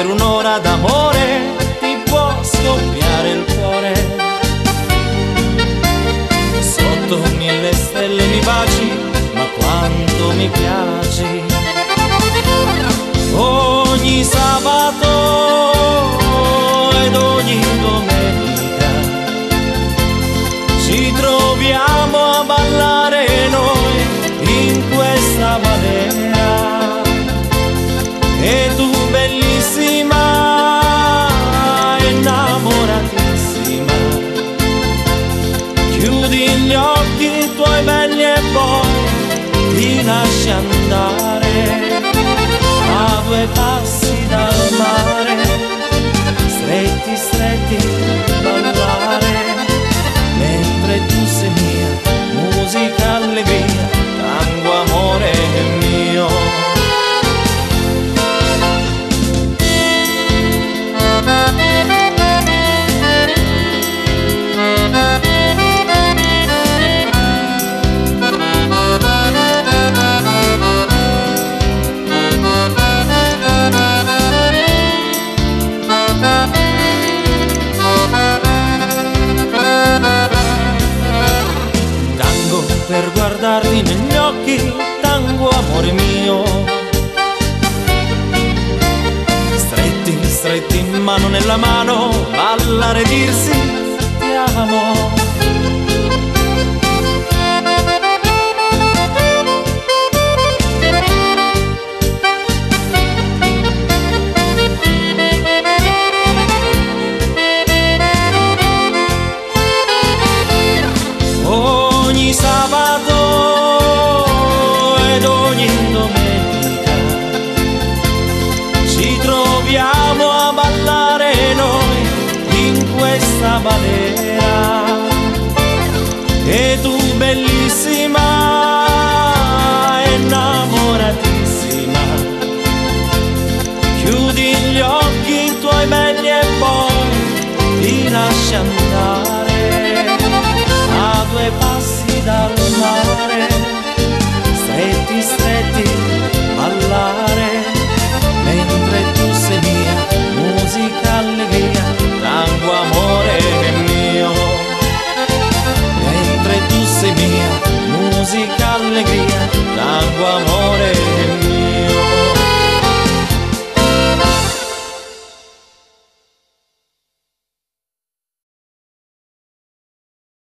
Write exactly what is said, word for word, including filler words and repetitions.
per un'ora d'amore ti può scoppiare il cuore. Sotto mille stelle mi baci, ma quanto mi piaci. Ogni sabato ed ogni domenica ci troviamo a ballare noi in questa balera. E tu bellissima, innamoratissima, chiudi gli occhi tuoi belli e poi ti lasci andare a due passi dal mare, stretti stretti ballare, mentre tu sei mia, musica allegria, tango amore mio. Per guardarti negli occhi, tango amore mio. Stretti, stretti, mano nella mano, ballare e dirsi ti amo. Ogni sabato ed ogni domenica ci troviamo a ballare noi in questa balera. E tu bellissima, innamoratissima, chiudi gli occhi tuoi belli e poi ti lasci andare a due passi dal mare,